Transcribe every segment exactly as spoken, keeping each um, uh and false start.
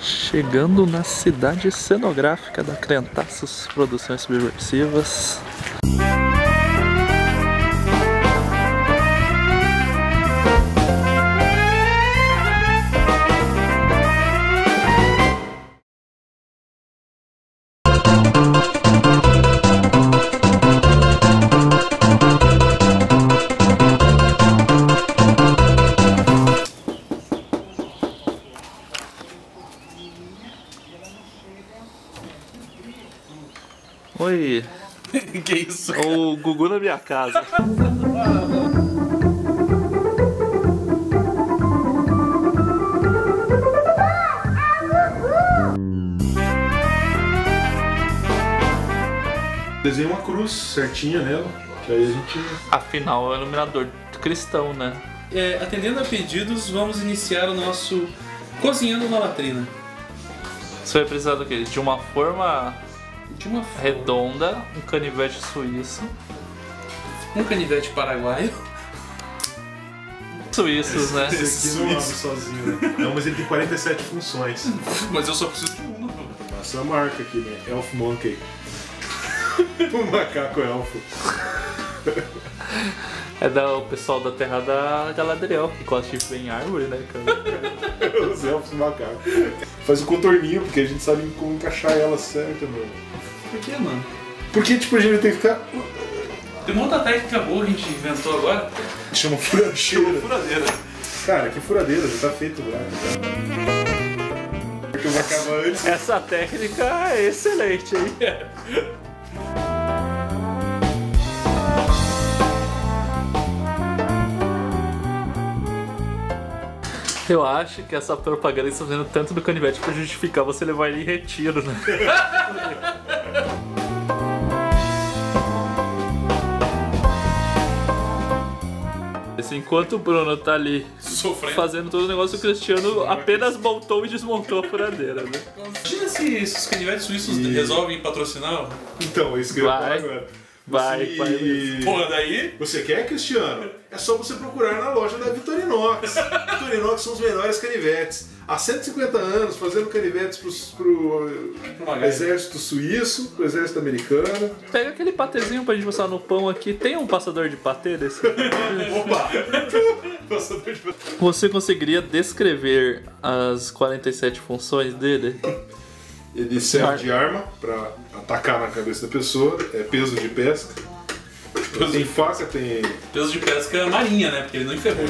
Chegando na cidade cenográfica da Crentaços Produções Subversivas. Oi. Que isso, cara? O Gugu na minha casa. Desenhei uma cruz certinha nela, que aí a gente... Afinal, é um iluminador cristão, né? É, atendendo a pedidos, vamos iniciar o nosso Cozinhando na Latrina. Você vai precisar do quê? De uma forma... De uma forma. redonda, um canivete suíço. Um canivete paraguaio. Suíços, né? Esse aqui não abre sozinho, né? Não, mas ele tem quarenta e sete funções. Mas eu só preciso de um, não. Essa é a marca aqui, né? Elf Monkey. O macaco elfo. É da, o pessoal da terra da Galadriel, que gosta de ver em árvore, né, cara? Os elfos macacos. Faz o contorninho, porque a gente sabe como encaixar ela certa, mano. Por que, mano? Porque, tipo, a gente tem que ficar... Tem uma outra técnica boa que a gente inventou agora. Chama furadeira. Chama furadeira. Cara, que furadeira, já tá feito já. Porque eu acaba antes. Essa técnica é excelente, hein? Eu acho que essa propaganda está fazendo tanto do canivete pra justificar você levar ele em retiro, né? Enquanto o Bruno tá ali Sofrendo. fazendo todo o negócio, o Cristiano apenas montou e desmontou a furadeira, né? Imagina se esses canivetes suíços E- resolvem patrocinar. Então, é isso que eu ia falar Vai. agora. Vai, Você- vai. Porra, daí? Você quer, Cristiano? É só você procurar na loja da Vitorinox. Vitorinox são os melhores canivetes. Há cento e cinquenta anos, fazendo canivetes pros, pro Pro exército suíço, pro exército americano. Pega aquele patezinho pra gente passar no pão aqui. Tem um passador de patê desse? Opa! Passador de... Você conseguiria descrever as quarenta e sete funções dele? Ele serve de arma pra atacar na cabeça da pessoa, é peso de pesca. Tem faca, tem... Peso de pesca marinha, né? Porque ele não enferrou.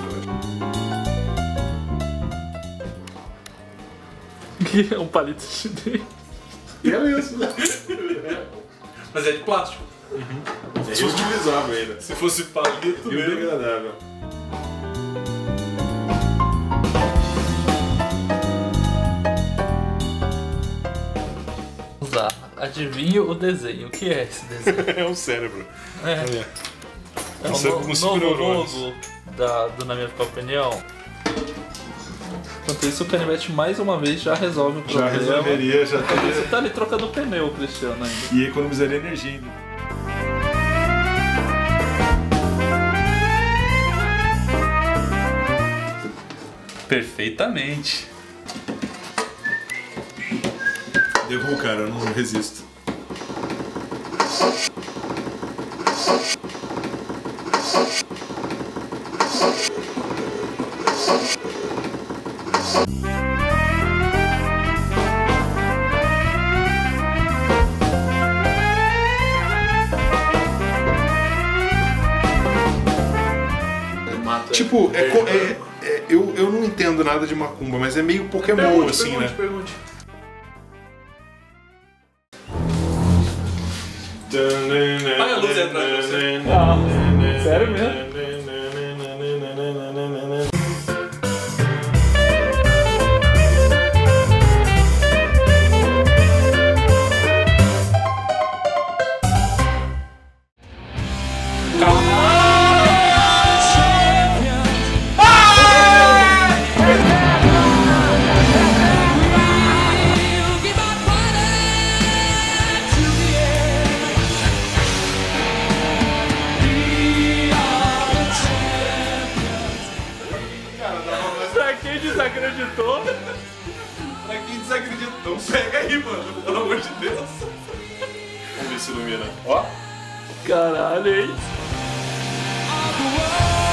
Que é um palito de dente. É isso, né? Mas é de plástico. É reutilizável ainda. Se fosse palito E mesmo. biodegradável. Vamos lá. Adivinha o desenho. O que é esse desenho? É um cérebro. É, Olha. é um Isso é no- como novo super-neurônios. logo da, do Na Minha Opinião. Enquanto isso, o canivete mais uma vez já resolve o Já problema. resolveria, já Você teria... tá ali trocando pneu, Cristiano, ainda. E economizaria energia ainda. Perfeitamente. Derrubou, cara, eu não resisto. Tipo, é, co- é- é- eu, eu não entendo nada de macumba, mas é meio Pokémon, Pergunte, assim, pergunte, né? pergunte. Apaga a luz aí atrás de você. Ah, sério mesmo? Pra quem desacreditou, acredita. Então pega aí, mano. Pelo amor de Deus. Vamos ver se ilumina. Ó. Caralho, hein? the world.